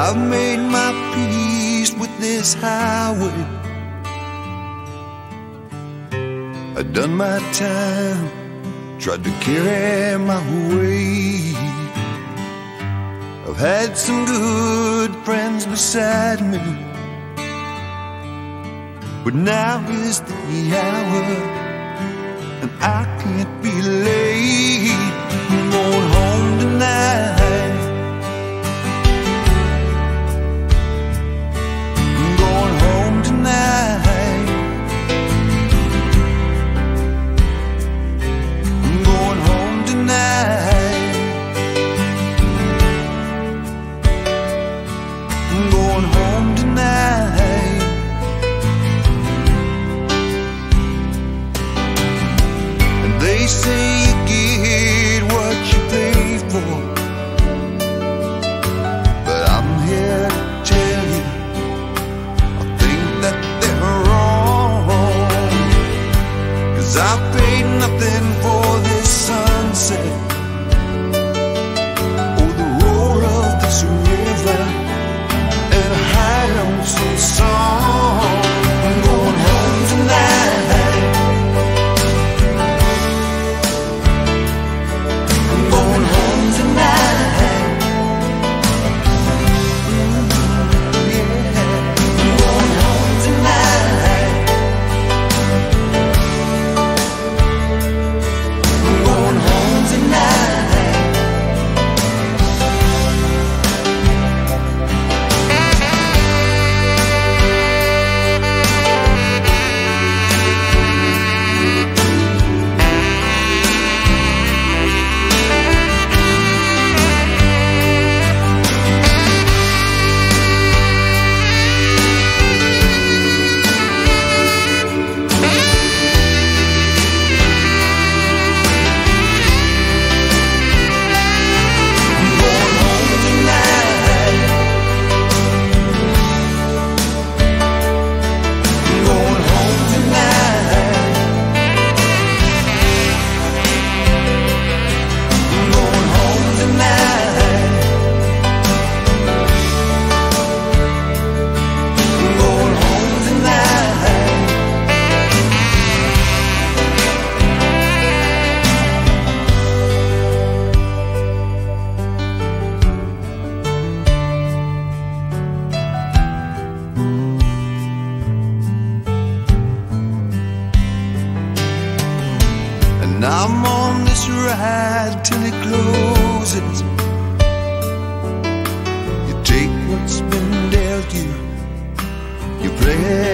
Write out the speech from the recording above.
I've made my peace with this highway. I've done my time, tried to carry my weight. I've had some good friends beside me, but now is the hour, and I can't be late. I'm going home tonight. I'm going home tonight. I'm going home tonight. I'm going home tonight. And they say you get what you pay for, but I'm here to tell you, I think that they're wrong. 'Cause I paid nothing for this sunset or the roar of this river, and a high lonesome song. I'm going home tonight. I'm going home tonight. Yeah. I'm going home tonight. I'm going home tonight. And I'm on this ride till it closes. You take what's been dealt you, you play